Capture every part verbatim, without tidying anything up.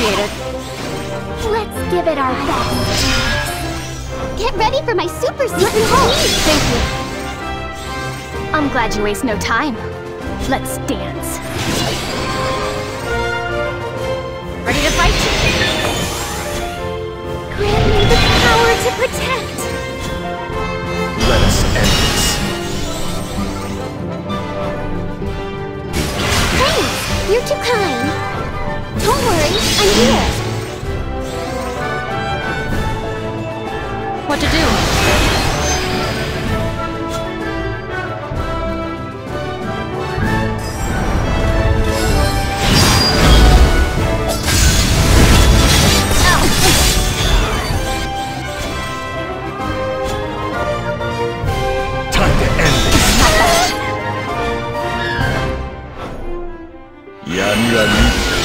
appreciate it. Let's give it our best. Get ready for my super secret home. Thank you. I'm glad you waste no time. Let's dance. Ready to fight? Grant me the power to protect. Let us end this. Thanks. You're too kind. Don't worry, I'm here. What to do? Time to end this. Yami wa mi.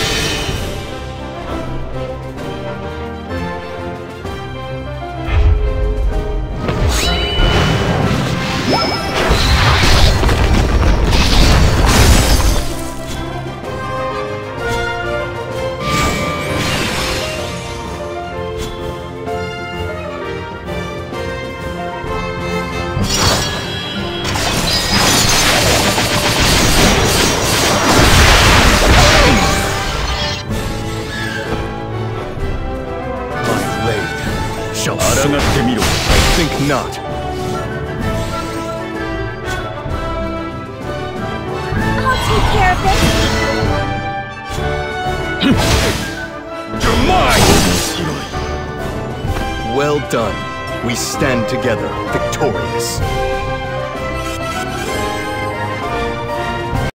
Shall aragatte miro. I think not. I'll take care of this. You're mine! Well done. We stand together, victorious.